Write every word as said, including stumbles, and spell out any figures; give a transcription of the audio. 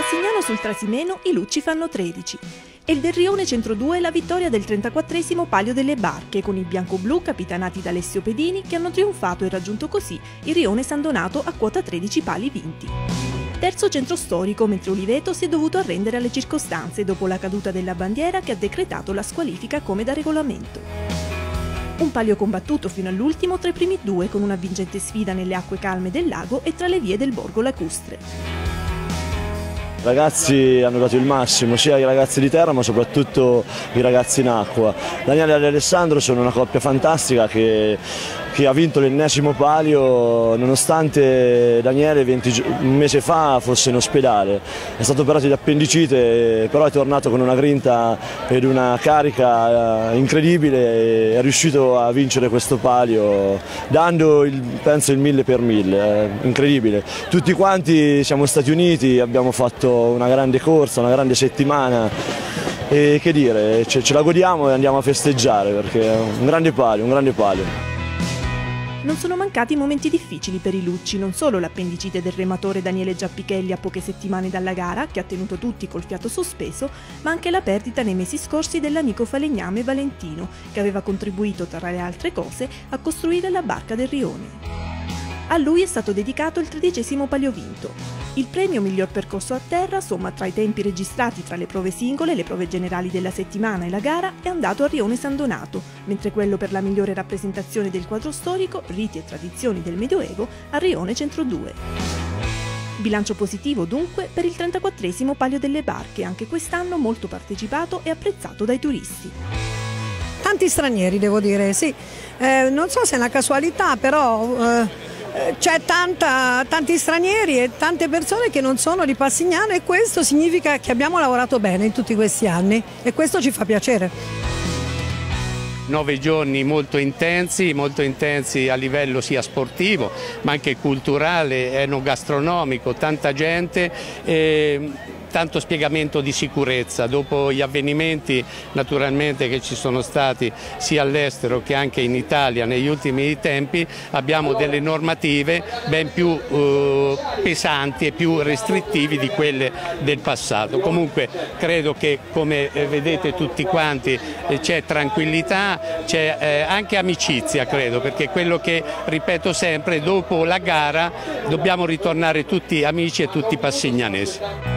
Passignano sul Trasimeno i Lucci fanno tredici. E il del Rione Centro due la vittoria del trentaquattresimo Palio delle Barche con i bianco-blu capitanati da Alessio Pedini che hanno trionfato e raggiunto così il Rione San Donato a quota tredici pali vinti. Terzo centro storico, mentre Oliveto si è dovuto arrendere alle circostanze dopo la caduta della bandiera che ha decretato la squalifica come da regolamento. Un palio combattuto fino all'ultimo tra i primi due con una vincente sfida nelle acque calme del lago e tra le vie del borgo lacustre. I ragazzi hanno dato il massimo, sia i ragazzi di terra ma soprattutto i ragazzi in acqua. Daniele e Alessandro sono una coppia fantastica che, che ha vinto l'ennesimo palio nonostante Daniele venti, un mese fa fosse in ospedale. È stato operato di appendicite, però è tornato con una grinta ed una carica incredibile e è riuscito a vincere questo palio dando il, penso il mille per mille, incredibile. Tutti quanti siamo stati uniti, abbiamo fatto una grande corsa, una grande settimana e che dire, ce, ce la godiamo e andiamo a festeggiare perché è un grande palio, un grande palio. Non sono mancati momenti difficili per i Lucci, non solo l'appendicite del rematore Daniele Giappichelli a poche settimane dalla gara, che ha tenuto tutti col fiato sospeso, ma anche la perdita nei mesi scorsi dell'amico falegname Valentino, che aveva contribuito, tra le altre cose, a costruire la barca del Rione. A lui è stato dedicato il tredicesimo palio vinto. Il premio miglior percorso a terra, somma tra i tempi registrati tra le prove singole, le prove generali della settimana e la gara, è andato a Rione San Donato, mentre quello per la migliore rappresentazione del quadro storico, riti e tradizioni del Medioevo, a Rione Centro due. Bilancio positivo dunque per il trentaquattresimo Palio delle Barche, anche quest'anno molto partecipato e apprezzato dai turisti. Tanti stranieri devo dire, sì. Eh, non so se è una casualità, però... Eh... C'è tanti stranieri e tante persone che non sono di Passignano e questo significa che abbiamo lavorato bene in tutti questi anni e questo ci fa piacere. Nove giorni molto intensi, molto intensi a livello sia sportivo ma anche culturale, enogastronomico, tanta gente. E... tanto spiegamento di sicurezza dopo gli avvenimenti naturalmente che ci sono stati sia all'estero che anche in Italia negli ultimi tempi. Abbiamo delle normative ben più eh, pesanti e più restrittivi di quelle del passato. Comunque credo che, come vedete tutti quanti, eh, c'è tranquillità, c'è eh, anche amicizia, credo, perché quello che ripeto sempre, dopo la gara dobbiamo ritornare tutti amici e tutti passignanesi.